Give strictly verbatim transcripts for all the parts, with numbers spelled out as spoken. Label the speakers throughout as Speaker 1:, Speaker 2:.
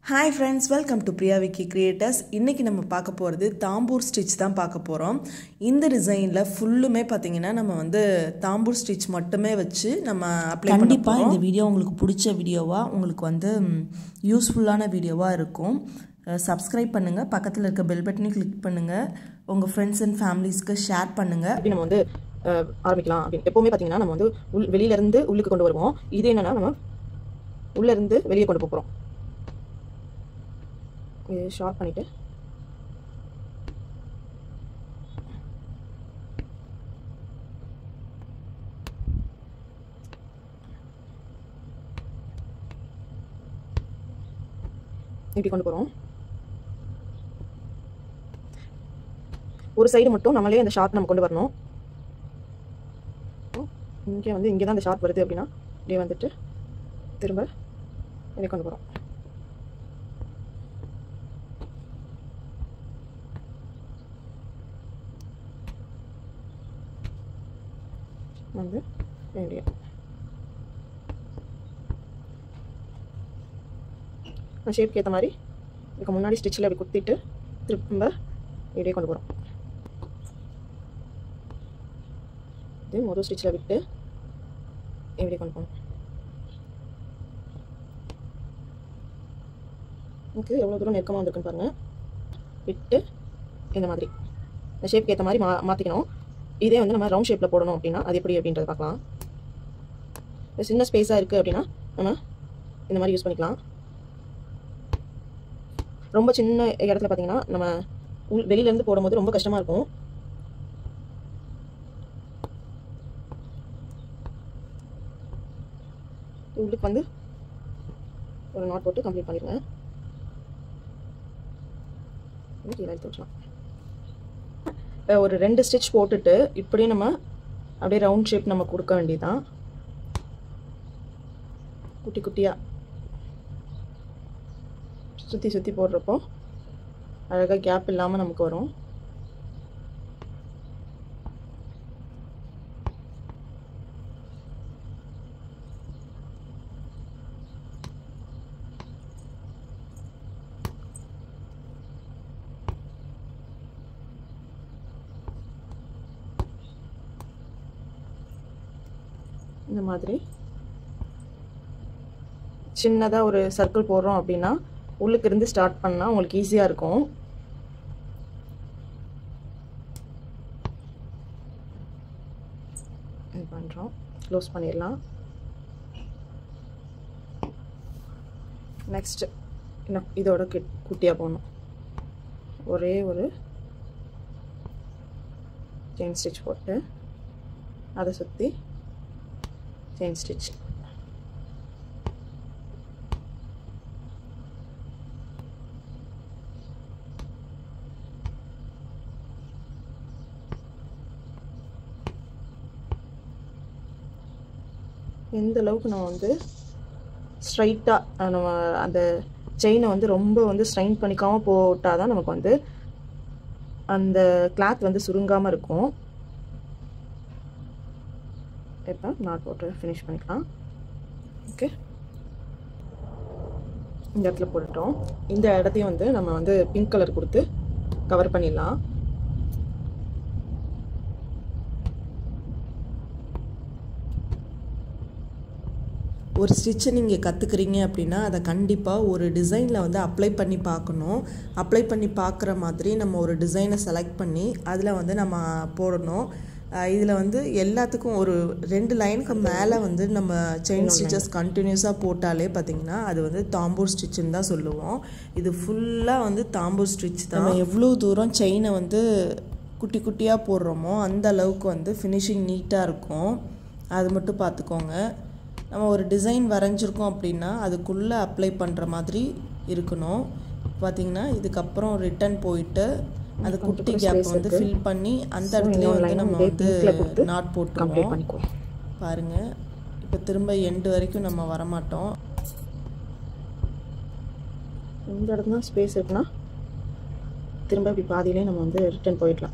Speaker 1: Hi friends, welcome to PriyaVickycreators. இன்னைக்கு நம்ம பார்க்க போறது தாம்பூர் ஸ்டிட்ச் தான் பார்க்க போறோம். இந்த டிசைன்ல ஃபுல்லுமே பாத்தீங்கன்னா நம்ம வந்து தாம்பூர் ஸ்டிட்ச் மட்டுமே வச்சு நம்ம அப்ளை பண்ண போறோம். கண்டிப்பா இந்த வீடியோ உங்களுக்கு பிடிச்ச வீடியோவா உங்களுக்கு வந்து யூஸ்ஃபுல்லான வீடியோவா இருக்கும். சப்ஸ்கிரைப் பண்ணுங்க, பக்கத்துல இருக்க பெல் பட்டனை கிளிக் பண்ணுங்க, உங்க ஃப்ரெண்ட்ஸ் அண்ட் ஃபேமிலிஸ்க்கு ஷேர் பண்ணுங்க. அப்படி நம்ம வந்து ஆரம்பிக்கலாம். அப்படி எப்பவுமே பாத்தீங்கன்னா நம்ம வந்து வெளியில இருந்து உள்ளுக்கு கொண்டு வருவோம். இது என்னன்னா நம்ம உள்ள இருந்து வெளியே கொண்டு போறோம். இது ஷார்ட் பண்ணிட்டு இப்படி கொண்டு போறோம். ஒரு சைடு மட்டும் நம்மளே அந்த ஷார்ட் நம்ம கொண்டு வரணும். இங்கே வந்து இங்கே தான் அந்த ஷார்ட் வருது அப்படின்னா இப்படியே வந்துட்டு திரும்ப இதை கொண்டு போறோம். வந்து வேண்டிய ஷேப்க்கு ஏற்ற மாதிரி இதுக்கு முன்னாடி ஸ்டிச்சில் அப்படி குத்திட்டு திரும்ப இப்படியே கொண்டு போகிறோம். இது முதல் ஸ்டிச்சில் விட்டு இப்படியே கொண்டு போகணும். எனக்கு எவ்வளோ தூரம் நெருக்கமாக வந்துருக்குன்னு பாருங்கள். விட்டு இந்த மாதிரி இந்த ஷேப்க்கு ஏற்ற மாதிரி மா மாற்றிக்கணும். இதே வந்து நம்ம ரவுண்ட் ஷேப்பில் போடணும் அப்படின்னா அது எப்படி அப்படின்றத பார்க்கலாம். சின்ன ஸ்பேஸாக இருக்குது அப்படின்னா நம்ம இந்த மாதிரி யூஸ் பண்ணிக்கலாம். ரொம்ப சின்ன இடத்துல பார்த்தீங்கன்னா நம்ம உள் வெளியிலேருந்து போடும்போது ரொம்ப கஷ்டமாக இருக்கும். உள்ளுக்கு வந்து ஒரு நாட் போட்டு கம்ப்ளீட் பண்ணிடுங்க. கீழே எடுத்து வச்சலாம். ஒரு ரெண்டு ஸ்டிச் போட்டுட்டு இப்படி நம்ம அப்படியே ரவுண்ட் ஷேப் நம்ம கொடுக்க வேண்டியதான். குட்டி குட்டியா சுற்றி சுற்றி போடுறப்போ அழகாக கேப் இல்லாமல் நமக்கு வரும். இந்த மாதிரி சின்னதாக ஒரு சர்க்கிள் போடுறோம் அப்படின்னா உள்ளுக்கு இருந்து ஸ்டார்ட் பண்ணால் உங்களுக்கு ஈஸியாக இருக்கும். இது பண்ணுறோம், க்ளோஸ் பண்ணிடலாம். நெக்ஸ்ட் இன்னும் இதோட குட்டியாக போகணும். ஒரே ஒரு செயின் ஸ்டிச் போட்டு அதை சுற்றி செயின் ஸ்டிச். எந்த அளவுக்கு நம்ம வந்து ஸ்ட்ரைட்டாக நம்ம அந்த செயினை வந்து ரொம்ப வந்து ஸ்ட்ரைன் பண்ணிக்காமல் போட்டால் தான் நமக்கு வந்து அந்த கிளாத் வந்து சுருங்காமல் இருக்கும். இப்போ நாட் போட்டு ஃபினிஷ் பண்ணிக்கலாம். ஓகே, இந்த இடத்துல போட்டுட்டோம். இந்த இடத்தையும் வந்து நம்ம வந்து பிங்க் கலர் கொடுத்து கவர் பண்ணிடலாம். ஒரு ஸ்டிச்சை நீங்கள் கற்றுக்குறீங்க அப்படின்னா அதை கண்டிப்பாக ஒரு டிசைனில் வந்து அப்ளை பண்ணி பார்க்கணும். அப்ளை பண்ணி பார்க்குற மாதிரி நம்ம ஒரு டிசைனை செலக்ட் பண்ணி அதில் வந்து நம்ம போடணும். இதில் வந்து எல்லாத்துக்கும் ஒரு ரெண்டு லைனுக்கு மேலே வந்து நம்ம செயின் ஸ்டிச்சஸ் கண்டினியூஸாக போட்டாலே பார்த்திங்கன்னா அது வந்து தாம்பூர் ஸ்டிச்சுன்னு தான் சொல்லுவோம். இது ஃபுல்லாக வந்து தாம்பூர் ஸ்டிச் தான். நம்ம எவ்வளோ தூரம் செயினை வந்து குட்டி குட்டியாக போடுறோமோ அந்த அளவுக்கு வந்து ஃபினிஷிங் நீட்டாக இருக்கும். அது மட்டும் பார்த்துக்கோங்க. நம்ம ஒரு டிசைன் வரைஞ்சிருக்கோம் அப்படின்னா அதுக்குள்ளே அப்ளை பண்ணுற மாதிரி இருக்கணும். பார்த்திங்கன்னா இதுக்கப்புறம் ரிட்டன் போயிட்டு அந்த குட்டி கேப் வந்து ஃபில் பண்ணி அந்த இடத்துல வந்து நம்ம வந்து நாட் போட்டுருவோம். பாருங்கள், இப்போ திரும்ப எண்டு வரைக்கும் நம்ம வரமாட்டோம். இந்த இடத்துல தான் ஸ்பேஸ் இருக்குன்னா திரும்ப இப்படி பாதியிலே நம்ம வந்து ரிட்டன் போயிடலாம்.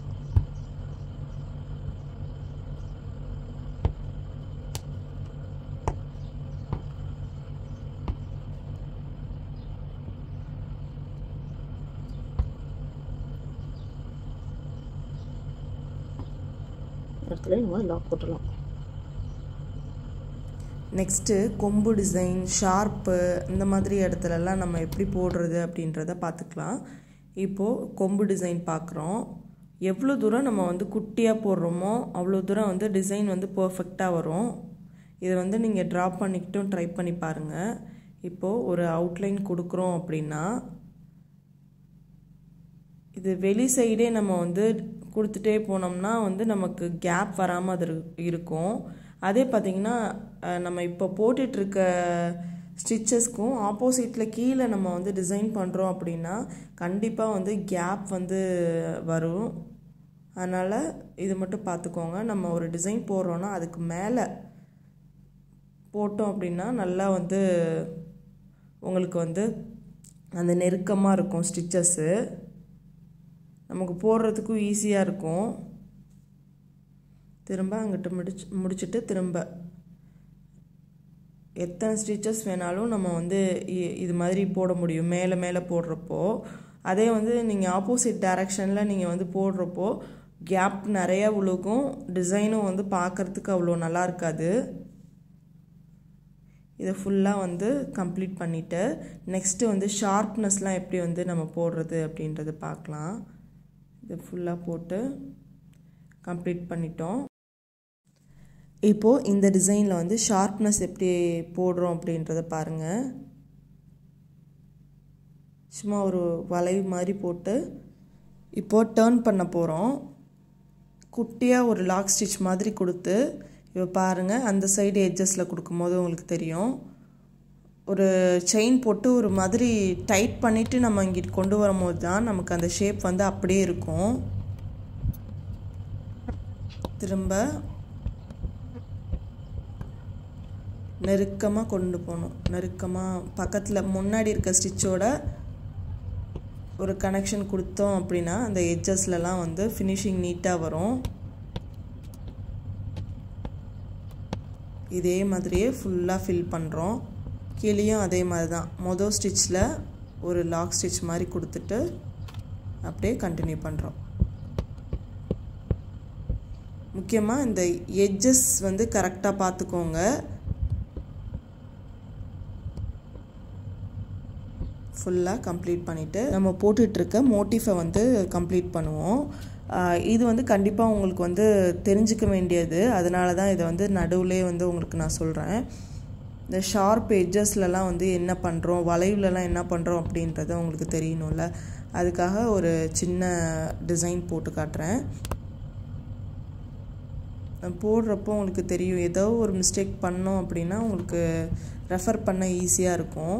Speaker 2: இடத்துல நம்ம லாக் போட்டுடலாம்.
Speaker 1: நெக்ஸ்ட்டு கொம்பு டிசைன், ஷார்ப்பு இந்த மாதிரி இடத்துலலாம் நம்ம எப்படி போடுறது அப்படின்றத பார்த்துக்கலாம். இப்போது கொம்பு டிசைன் பார்க்குறோம். எவ்வளோ தூரம் நம்ம வந்து குட்டியாக போடுறோமோ அவ்வளோ தூரம் வந்து டிசைன் வந்து பர்ஃபெக்டாக வரும். இதை வந்து நீங்கள் ட்ரா பண்ணிக்கிட்டும் ட்ரை பண்ணி பாருங்கள். இப்போது ஒரு அவுட்லைன் கொடுக்குறோம் அப்படின்னா இது வெளி சைடே நம்ம வந்து கொடுத்துட்டே போனோம்னா வந்து நமக்கு கேப் வராமல் அது இருக்கும். அதே பார்த்திங்கன்னா நம்ம இப்போ போட்டுட்ருக்க ஸ்டிச்சஸ்க்கும் ஆப்போசிட்டில் கீழே நம்ம வந்து டிசைன் பண்ணுறோம் அப்படின்னா கண்டிப்பாக வந்து கேப் வந்து வரும். அதனால் இது மட்டும் பார்த்துக்கோங்க. நம்ம ஒரு டிசைன் போடுறோன்னா அதுக்கு மேலே போட்டோம் அப்படின்னா நல்லா வந்து உங்களுக்கு வந்து அந்த நெருக்கமாக இருக்கும். ஸ்டிச்சஸ்ஸு நமக்கு போடுறதுக்கும் ஈஸியாக இருக்கும். திரும்ப அங்கிட்ட முடிச்சு முடிச்சுட்டு திரும்ப எத்தனை ஸ்டிச்சஸ் வேணாலும் நம்ம வந்து இது மாதிரி போட முடியும் மேலே மேலே போடுறப்போ. அதே வந்து நீங்கள் ஆப்போசிட் டைரக்ஷனில் நீங்கள் வந்து போடுறப்போ கேப் நிறையா விழுகும். டிசைனும் வந்து பார்க்குறதுக்கு அவ்வளோ நல்லா இருக்காது. இதை ஃபுல்லாக வந்து கம்ப்ளீட் பண்ணிவிட்டு நெக்ஸ்ட்டு வந்து ஷார்ப்னஸ்லாம் எப்படி வந்து நம்ம போடுறது அப்படின்றது பார்க்கலாம். இதை ஃபுல்லாக போட்டு கம்ப்ளீட் பண்ணிட்டோம். இப்போது இந்த டிசைனில் வந்து ஷார்ப்னஸ் எப்படி போடுறோம் அப்படின்றத பாருங்கள். சும்மா ஒரு வளைவு மாதிரி போட்டு இப்போது டர்ன் பண்ண போகிறோம். குட்டியாக ஒரு லாக் ஸ்டிச் மாதிரி கொடுத்து இப்போ பாருங்கள் அந்த சைடு எட்ஜஸில் கொடுக்கும்போது உங்களுக்கு தெரியும். ஒரு செயின் போட்டு ஒரு மாதிரி டைட் பண்ணிவிட்டு நம்ம இங்கிட்டு கொண்டு வரும்போது தான் நமக்கு அந்த ஷேப் வந்து அப்படியே இருக்கும். திரும்ப நெருக்கமாக கொண்டு போகணும். நெருக்கமாக பக்கத்தில் முன்னாடி இருக்க ஸ்டிச்சோட ஒரு கனெக்ஷன் கொடுத்தோம் அப்படின்னா அந்த எட்ஜஸ்லலாம் வந்து ஃபினிஷிங் நீட்டாக வரும். இதே மாதிரியே ஃபுல்லாக ஃபில் பண்ணுறோம். கீழேயும் அதே மாதிரி தான் மொதல் ஸ்டிச்சில் ஒரு லாக் ஸ்டிச் மாதிரி கொடுத்துட்டு அப்படியே கண்டினியூ பண்ணுறோம். முக்கியமாக இந்த எட்ஜஸ் வந்து கரெக்டாக பார்த்துக்கோங்க. ஃபுல்லாக கம்ப்ளீட் பண்ணிவிட்டு நம்ம போட்டுட்ருக்க மோட்டிஃபை வந்து கம்ப்ளீட் பண்ணுவோம். இது வந்து கண்டிப்பாக உங்களுக்கு வந்து தெரிஞ்சிக்க வேண்டியது. அதனால தான் இதை வந்து நடுவுலே வந்து உங்களுக்கு நான் சொல்கிறேன். இந்த ஷார்ப் எட்ஜஸ்லலாம் வந்து என்ன பண்ணுறோம், வளைவுலலாம் என்ன பண்ணுறோம் அப்படின்றத உங்களுக்கு தெரியணும்ல. அதுக்காக ஒரு சின்ன டிசைன் போட்டு காட்டுறேன். போடுறப்போ உங்களுக்கு தெரியும். ஏதோ ஒரு மிஸ்டேக் பண்ணோம் அப்படின்னா உங்களுக்கு ரெஃபர் பண்ண ஈஸியாக இருக்கும்.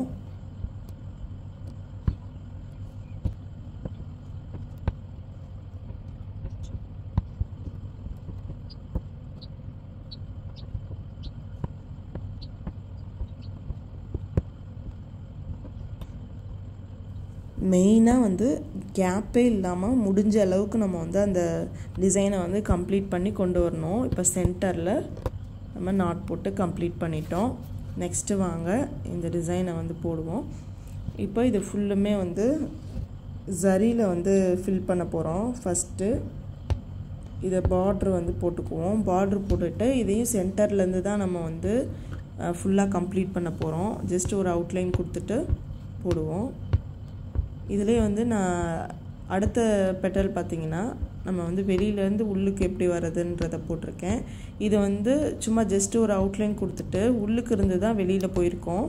Speaker 1: மெயினாக வந்து கேப்பே இல்லாமல் முடிஞ்ச அளவுக்கு நம்ம வந்து அந்த டிசைனை வந்து கம்ப்ளீட் பண்ணி கொண்டு வரணும். இப்போ சென்டரில் நம்ம நாட் போட்டு கம்ப்ளீட் பண்ணிட்டோம். நெக்ஸ்ட்டு வாங்க இந்த டிசைனை வந்து போடுவோம். இப்போ இது ஃபுல்லுமே வந்து ஜரியில் வந்து ஃபில் பண்ண போகிறோம். ஃபஸ்ட்டு இதை பார்ட்ரு வந்து போட்டுக்குவோம். பார்ட்ரு போட்டுட்டு இதையும் சென்டர்லேருந்து தான் நம்ம வந்து ஃபுல்லாக கம்ப்ளீட் பண்ண போகிறோம். ஜஸ்ட் ஒரு அவுட்லைன் கொடுத்துட்டு போடுவோம். இதிலே வந்து நான் அடுத்த பெட்டல் பார்த்திங்கன்னா நம்ம வந்து வெளியிலேருந்து உள்ளுக்கு எப்படி வர்றதுன்றதை போட்டிருக்கேன். இது வந்து சும்மா ஜஸ்ட்டு ஒரு அவுட்லைன் கொடுத்துட்டு உள்ளுக்கு இருந்து தான் வெளியில் போயிருக்கோம்.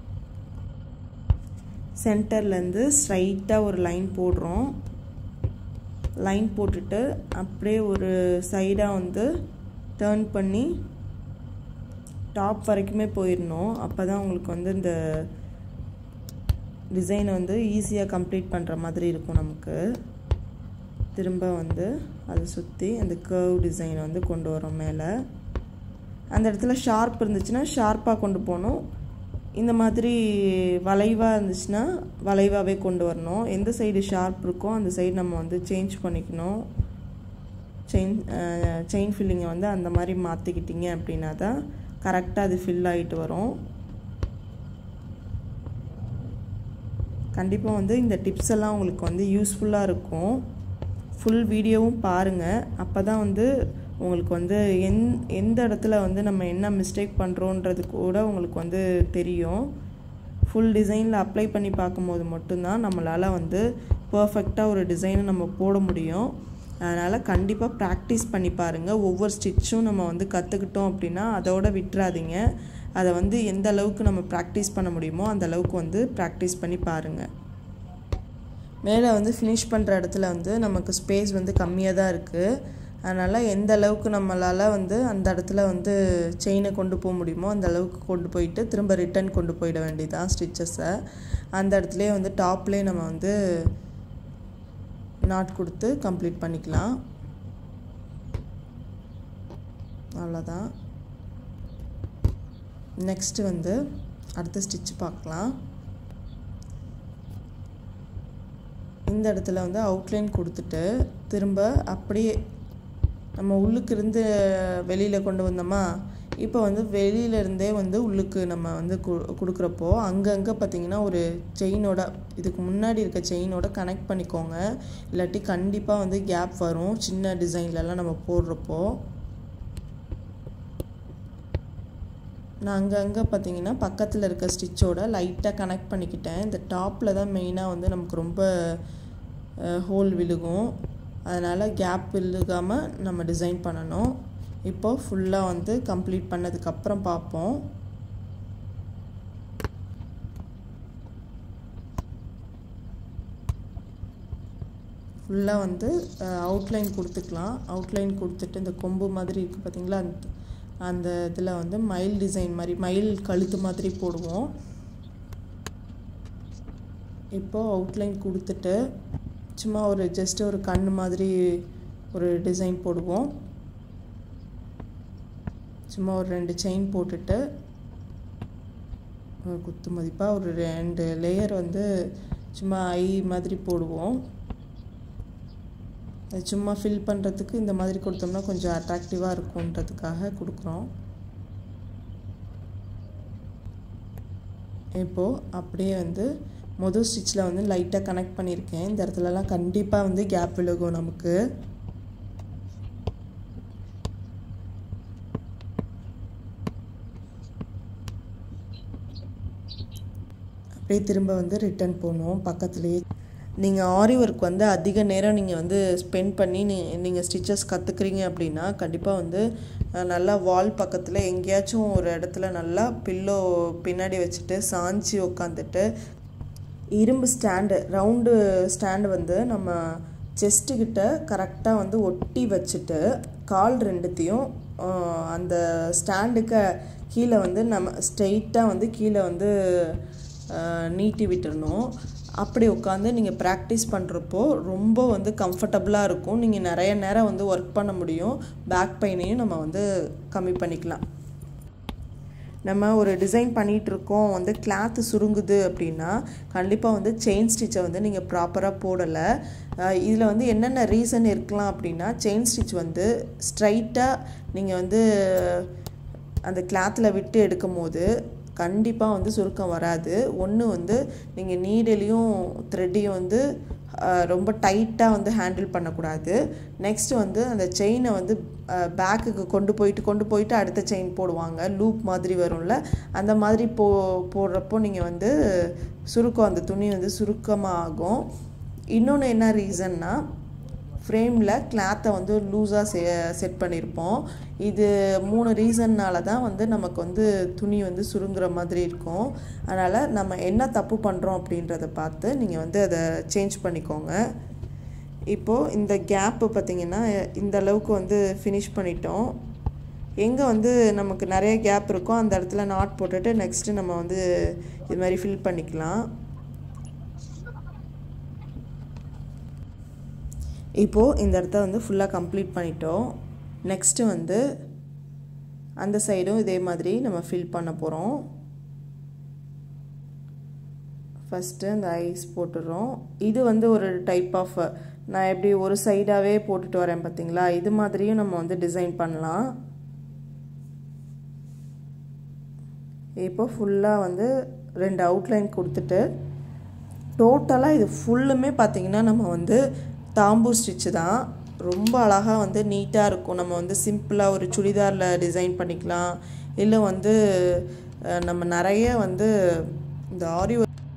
Speaker 1: சென்டர்லேருந்து ஸ்ட்ரைட்டாக ஒரு லைன் போடுறோம். லைன் போட்டுட்டு அப்படியே ஒரு சைடாக வந்து டர்ன் பண்ணி டாப் வரைக்குமே போயிடணும். அப்போ தான் உங்களுக்கு வந்து இந்த டிசைனை வந்து ஈஸியாக கம்ப்ளீட் பண்ணுற மாதிரி இருக்கும் நமக்கு. திரும்ப வந்து அதை சுற்றி அந்த கர்வ் டிசைனை வந்து கொண்டு வரோம் மேலே. அந்த இடத்துல ஷார்ப் இருந்துச்சுன்னா ஷார்ப்பாக கொண்டு போகணும். இந்த மாதிரி வளைவாக இருந்துச்சுன்னா வளைவாகவே கொண்டு வரணும். எந்த சைடு ஷார்ப் இருக்கோ அந்த சைடு நம்ம வந்து சேஞ்ச் பண்ணிக்கணும். செயின் செயின் ஃபில்லிங்கை வந்து அந்த மாதிரி மாற்றிக்கிட்டிங்க அப்படின்னா தான் கரெக்டாக அது ஃபில் ஆகிட்டு வரும். கண்டிப்பாக வந்து இந்த டிப்ஸ் எல்லாம் உங்களுக்கு வந்து யூஸ்ஃபுல்லாக இருக்கும். ஃபுல் வீடியோவும் பாருங்கள். அப்போ தான் வந்து உங்களுக்கு வந்து எந் எந்த இடத்துல வந்து நம்ம என்ன மிஸ்டேக் பண்ணுறோன்றது கூட உங்களுக்கு வந்து தெரியும். ஃபுல் டிசைனில் அப்ளை பண்ணி பார்க்கும்போது மட்டும்தான் நம்மளால் வந்து பர்ஃபெக்டாக ஒரு டிசைனை நம்ம போட முடியும். அதனால் கண்டிப்பாக ப்ராக்டிஸ் பண்ணி பாருங்கள். ஒவ்வொரு ஸ்டிச்சும் நம்ம வந்து கற்றுக்கிட்டோம் அப்படின்னா அதோட விட்டுறாதீங்க. அதை வந்து எந்த அளவுக்கு நம்ம ப்ராக்டிஸ் பண்ண முடியுமோ அந்த அளவுக்கு வந்து ப்ராக்டிஸ் பண்ணி பாருங்கள். மேலே வந்து ஃபினிஷ் பண்ணுற இடத்துல வந்து நமக்கு ஸ்பேஸ் வந்து கம்மியாக தான் இருக்குது. அதனால் எந்த அளவுக்கு நம்மளால் வந்து அந்த இடத்துல வந்து செயினை கொண்டு போக முடியுமோ அந்த அளவுக்கு கொண்டு போயிட்டு திரும்ப ரிட்டன் கொண்டு போயிட வேண்டியதான் ஸ்டிச்சஸை. அந்த இடத்துலையே வந்து டாப்லேயே நம்ம வந்து நாட் கொடுத்து கம்ப்ளீட் பண்ணிக்கலாம். அவ்வளோதான். நெக்ஸ்ட்டு வந்து அடுத்த ஸ்டிச் பார்க்கலாம். இந்த இடத்துல வந்து அவுட்லைன் கொடுத்துட்டு திரும்ப அப்படியே நம்ம உள்ளுக்கு இருந்து வெளியில் கொண்டு வந்தோமா, இப்போ வந்து வெளியிலேருந்தே வந்து உள்ளுக்கு நம்ம வந்து கு கொடுக்குறப்போ அங்கங்கே பார்த்திங்கன்னா ஒரு செயினோட இதுக்கு முன்னாடி இருக்க செயினோட கனெக்ட் பண்ணிக்கோங்க. இல்லாட்டி கண்டிப்பாக வந்து கேப் வரும் சின்ன டிசைன்லலாம் நம்ம போடுறப்போ. நான் அங்கங்கே பார்த்திங்கன்னா பக்கத்தில் இருக்க ஸ்டிச்சோட லைட்டாக கனெக்ட் பண்ணிக்கிட்டேன். இந்த டாப்பில் தான் மெயினாக வந்து நமக்கு ரொம்ப ஹோல் விழுகும். அதனால் கேப் விழுகாமல் நம்ம டிசைன் பண்ணணும். இப்போது ஃபுல்லாக வந்து கம்ப்ளீட் பண்ணதுக்கப்புறம் பார்ப்போம். ஃபுல்லாக வந்து அவுட்லைன் கொடுத்துக்கலாம். அவுட்லைன் கொடுத்துட்டு இந்த கொம்பு மாதிரி இருக்குது பார்த்திங்களா, அந்த அந்த இதில் வந்து மயில் டிசைன் மாதிரி மயில் கழுத்து மாதிரி போடுவோம். இப்போது அவுட்லைன் கொடுத்துட்டு சும்மா ஒரு ஜஸ்ட் ஒரு கண் மாதிரி ஒரு டிசைன் போடுவோம். சும்மா ஒரு ரெண்டு செயின் போட்டுட்டு ஒரு குத்து மதிப்பாக ஒரு ரெண்டு லேயர் வந்து சும்மா ஐ மாதிரி போடுவோம். அது சும்மா ஃபில் பண்ணுறதுக்கு இந்த மாதிரி கொடுத்தோம்னா கொஞ்சம் அட்ராக்டிவாக இருக்கும்ன்றதுக்காக கொடுக்குறோம். இப்போது அப்படியே வந்து மொதல் ஸ்டிச்சில் வந்து லைட்டாக கனெக்ட் பண்ணியிருக்கேன். இந்த இடத்துலலாம் கண்டிப்பாக வந்து கேப் விழுகும் நமக்கு. அப்படியே திரும்ப வந்து ரிட்டன் போகணும் பக்கத்துலேயே. நீங்கள் ஆரி ஒர்க் வந்து அதிக நேரம் நீங்கள் வந்து ஸ்பெண்ட் பண்ணி நீ நீங்கள் ஸ்டிச்சஸ் கற்றுக்குறீங்க அப்படின்னா கண்டிப்பாக வந்து நல்லா வால் பக்கத்தில் எங்கேயாச்சும் ஒரு இடத்துல நல்லா பில்லோ பின்னாடி வச்சுட்டு சாஞ்சி உக்காந்துட்டு இரும்பு ஸ்டாண்டு ரவுண்டு ஸ்டாண்டு வந்து நம்ம செஸ்ட்டுக்கிட்ட கரெக்டாக வந்து ஒட்டி வச்சுட்டு கால் ரெண்டுத்தையும் அந்த ஸ்டாண்டுக்கு கீழே வந்து நம்ம ஸ்ட்ரெயிட்டாக வந்து கீழே வந்து நீட்டி விட்டுறணும். அப்படி உட்காந்து நீங்கள் ப்ராக்டிஸ் பண்ணுறப்போ ரொம்ப வந்து கம்ஃபர்டபுளாக இருக்கும். நீங்கள் நிறைய நேரம் வந்து ஒர்க் பண்ண முடியும். பேக் பெயினையும் நம்ம வந்து கம்மி பண்ணிக்கலாம். நம்ம ஒரு டிசைன் பண்ணிகிட்ருக்கோம் வந்து கிளாத்து சுருங்குது அப்படின்னா கண்டிப்பாக வந்து செயின் ஸ்டிச்சை வந்து நீங்கள் ப்ராப்பராக போடலை. இதில் வந்து என்னென்ன ரீசன் இருக்கலாம் அப்படின்னா செயின் ஸ்டிச் வந்து ஸ்ட்ரைட்டாக நீங்கள் வந்து அந்த கிளாத்தில் விட்டு எடுக்கும் போது கண்டிப்பாக வந்து சுருக்கம் வராது. ஒன்று வந்து நீங்கள் நீடிலையும் த்ரெட்டையும் வந்து ரொம்ப டைட்டாக வந்து ஹேண்டில் பண்ணக்கூடாது. நெக்ஸ்ட்டு வந்து அந்த செயினை வந்து பேக்குக்கு கொண்டு போயிட்டு கொண்டு போயிட்டு அடுத்த செயின் போடுவாங்க, லூப் மாதிரி வரும்ல, அந்த மாதிரி போ போடுறப்போ நீங்கள் வந்து சுருக்கம் அந்த துணி வந்து சுருக்கமாக ஆகும். இன்னொன்று என்ன ரீசன்னா ஃப்ரேமில் கிளாத்தை வந்து லூஸாக செ செட் பண்ணியிருப்போம். இது மூணு ரீசன்னால தான் வந்து நமக்கு வந்து துணி வந்து சுருங்குற மாதிரி இருக்கும். அதனால் நம்ம என்ன தப்பு பண்ணுறோம் அப்படின்றத பார்த்து நீங்கள் வந்து அதை சேஞ்ச் பண்ணிக்கோங்க. இப்போது இந்த கேப்பு பார்த்திங்கன்னா இந்த அளவுக்கு வந்து ஃபினிஷ் பண்ணிட்டோம். எங்கே வந்து நமக்கு நிறைய கேப் இருக்கோ அந்த இடத்துல நாட் போட்டுட்டு நெக்ஸ்ட்டு நம்ம வந்து இது மாதிரி ஃபில் பண்ணிக்கலாம். இப்போது இந்த இடத்த வந்து ஃபுல்லாக கம்ப்ளீட் பண்ணிட்டோம். நெக்ஸ்ட்டு வந்து அந்த சைடும் இதே மாதிரி நம்ம ஃபில் பண்ண போகிறோம். ஃபஸ்ட்டு அந்த ஐஸ் போட்டுடுறோம். இது வந்து ஒரு டைப் ஆஃப் நான் எப்படி ஒரு சைடாகவே போட்டுட்டு வரேன் பார்த்தீங்களா, இது மாதிரியும் நம்ம வந்து டிசைன் பண்ணலாம். இப்போ ஃபுல்லாக வந்து ரெண்டு அவுட்லைன் கொடுத்துட்டு டோட்டலாக இது ஃபுல்லுமே பார்த்திங்கன்னா நம்ம வந்து தாம்பூர் ஸ்டிச்சு தான். ரொம்ப அழகாக வந்து நீட்டாக இருக்கும். நம்ம வந்து சிம்பிளாக ஒரு சுடிதாரில் டிசைன் பண்ணிக்கலாம். இல்லை வந்து நம்ம நிறைய வந்து இந்த ஆரி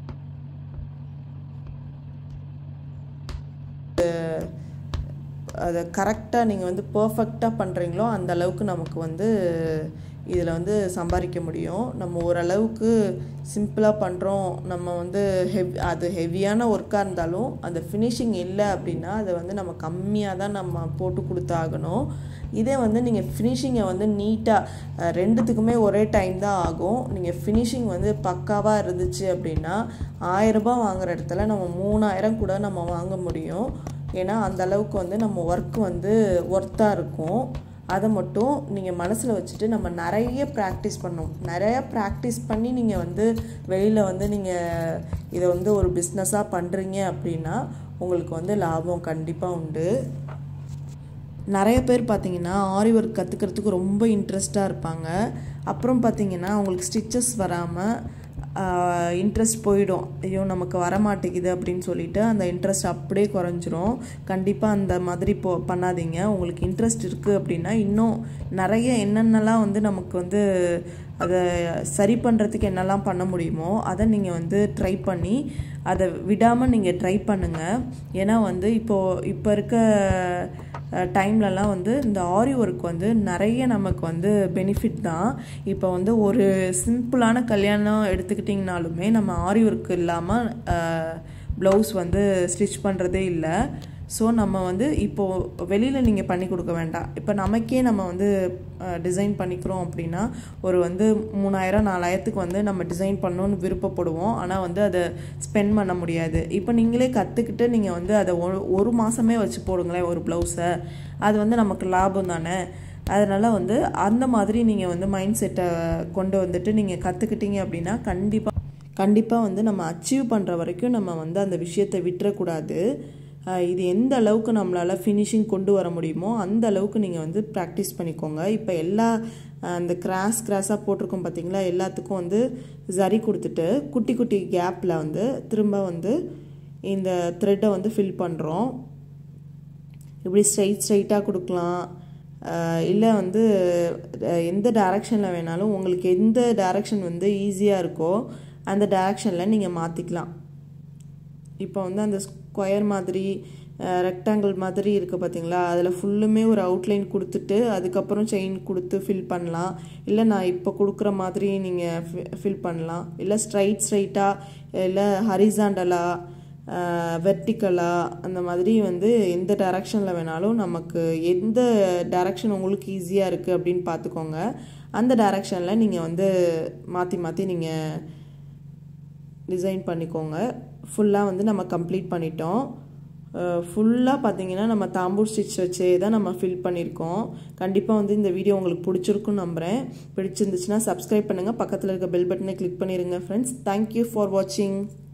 Speaker 1: அதை கரெக்டாக நீங்கள் வந்து பர்ஃபெக்டாக பண்ணுறீங்களோ அந்த அளவுக்கு நமக்கு வந்து இதில் வந்து சம்பாதிக்க முடியும். நம்ம ஓரளவுக்கு சிம்பிளாக பண்ணுறோம், நம்ம வந்து ஹெவ் அது ஹெவியான ஒர்க்காக இருந்தாலும் அந்த ஃபினிஷிங் இல்லை அப்படின்னா அதை வந்து நம்ம கம்மியாக தான் நம்ம போட்டு கொடுத்தாகணும். இதே வந்து நீங்கள் ஃபினிஷிங்கை வந்து நீட்டாக ரெண்டுத்துக்குமே ஒரே டைம் தான் ஆகும். நீங்கள் ஃபினிஷிங் வந்து பக்காவாக இருந்துச்சு அப்படின்னா ஆயிரரூபா வாங்குகிற இடத்துல நம்ம மூணாயிரம் கூட நம்ம வாங்க முடியும். ஏன்னா அந்த அளவுக்கு வந்து நம்ம ஒர்க் வந்து ஒர்த்தாக இருக்கும். அதை மட்டும் நீங்கள் மனசில் வச்சுட்டு நம்ம நிறைய ப்ராக்டிஸ் பண்ணணும். நிறைய ப்ராக்டிஸ் பண்ணி நீங்கள் வந்து வெளியில் வந்து நீங்கள் இதை வந்து ஒரு பிஸ்னஸாக பண்ணுறீங்க அப்படின்னா உங்களுக்கு வந்து லாபம் கண்டிப்பாக உண்டு. நிறைய பேர் பார்த்திங்கன்னா ஆரி ஒர்க் கற்றுக்கிறதுக்கு ரொம்ப இன்ட்ரெஸ்டாக இருப்பாங்க. அப்புறம் பார்த்திங்கன்னா அவங்களுக்கு ஸ்டிச்சஸ் வராமல் இன்ட்ரெஸ்ட் போயிடும். ஐயோ நமக்கு வரமாட்டேங்குது அப்படின்னு சொல்லிட்டு அந்த இன்ட்ரெஸ்ட் அப்படியே குறைஞ்சிரும். கண்டிப்பாக அந்த மாதிரி போ பண்ணாதீங்க. உங்களுக்கு இன்ட்ரெஸ்ட் இருக்குது அப்படின்னா இன்னும் நிறைய என்னென்னலாம் வந்து நமக்கு வந்து அதை சரி பண்ணுறதுக்கு என்னெல்லாம் பண்ண முடியுமோ அதை நீங்கள் வந்து ட்ரை பண்ணி அதை விடாமல் நீங்கள் ட்ரை பண்ணுங்கள். ஏன்னா வந்து இப்போது இப்போ இருக்க டைம்லலாம் வந்து இந்த ஆரி ஒர்க் வந்து நிறைய நமக்கு வந்து பெனிஃபிட் தான். இப்போ வந்து ஒரு சிம்பிளான கல்யாணம் எடுத்துக்கிட்டிங்கனாலுமே நம்ம ஆரி ஒர்க் இல்லாமல் ப்ளவுஸ் வந்து ஸ்டிச் பண்ணுறதே இல்லை. ஸோ நம்ம வந்து இப்போது வெளியில் நீங்கள் பண்ணி கொடுக்க வேண்டாம். இப்போ நமக்கே நம்ம வந்து டிசைன் பண்ணிக்கிறோம் அப்படின்னா ஒரு வந்து மூணாயிரம் நாலாயிரத்துக்கு வந்து நம்ம டிசைன் பண்ணணுன்னு விருப்பப்படுவோம். ஆனால் வந்து அதை ஸ்பெண்ட் பண்ண முடியாது. இப்போ நீங்களே கற்றுக்கிட்டு நீங்கள் வந்து அதை ஒரு ஒரு மாதமே வச்சு போடுங்களேன் ஒரு ப்ளவுஸை, அது வந்து நமக்கு லாபம் தானே. அதனால் வந்து அந்த மாதிரி நீங்கள் வந்து மைண்ட் செட்டை கொண்டு வந்துட்டு நீங்கள் கற்றுக்கிட்டீங்க அப்படின்னா கண்டிப்பாக கண்டிப்பாக வந்து நம்ம அச்சீவ் பண்ணுற வரைக்கும் நம்ம வந்து அந்த விஷயத்தை விட்டுறக்கூடாது. இது எந்த அளவுக்கு நம்மளால் ஃபினிஷிங் கொண்டு வர முடியுமோ அந்த அளவுக்கு நீங்கள் வந்து ப்ராக்டிஸ் பண்ணிக்கோங்க. இப்போ எல்லா அந்த கிராஸ் கிராஸாக போட்டிருக்கோம் பார்த்தீங்களா, எல்லாத்துக்கும் வந்து சரி கொடுத்துட்டு குட்டி குட்டி கேப்பில் வந்து திரும்ப வந்து இந்த த்ரெட்டை வந்து ஃபில் பண்ணுறோம். இப்படி ஸ்ட்ரைட் ஸ்ட்ரைட்டாக கொடுக்கலாம், இல்லை வந்து எந்த டைரக்ஷனில் வேணாலும் உங்களுக்கு எந்த டைரக்ஷன் வந்து ஈஸியாக இருக்கோ அந்த டைரக்ஷனில் நீங்கள் மாற்றிக்கலாம். இப்போ வந்து அந்த ஸ்கொயர் மாதிரி ரெக்டாங்கிள் மாதிரி இருக்குது பார்த்தீங்களா, அதில் ஃபுல்லுமே ஒரு அவுட்லைன் கொடுத்துட்டு அதுக்கப்புறம் செயின் கொடுத்து ஃபில் பண்ணலாம். இல்லை நான் இப்போ கொடுக்குற மாதிரி நீங்கள் ஃபில் பண்ணலாம். இல்லை ஸ்ட்ரைட் ஸ்ட்ரைட்டாக இல்லை ஹரிசாண்டலாக வெர்டிக்கலாக அந்த மாதிரி வந்து எந்த டைரக்ஷனில் வேணாலும் நமக்கு எந்த டைரக்ஷன் உங்களுக்கு ஈஸியாக இருக்குது அப்படின்னு பார்த்துக்கோங்க. அந்த டைரக்ஷனில் நீங்கள் வந்து மாற்றி மாற்றி நீங்கள் டிசைன் பண்ணிக்கோங்க. ஃபுல்லாக வந்து நம்ம கம்ப்ளீட் பண்ணிட்டோம். ஃபுல்லாக பார்த்தீங்கன்னா நம்ம தாம்பூர் ஸ்டிச் வச்சே தான் நம்ம ஃபில் பண்ணியிருக்கோம். கண்டிப்பாக வந்து இந்த வீடியோ உங்களுக்கு பிடிச்சிருக்குன்னு நம்புகிறேன். பிடிச்சிருந்துச்சுன்னா சப்ஸ்கிரைப் பண்ணுங்கள், பக்கத்தில் இருக்க பெல் பட்டனை கிளிக் பண்ணிடுங்க ஃப்ரெண்ட்ஸ். தேங்க்யூ ஃபார் வாட்சிங்.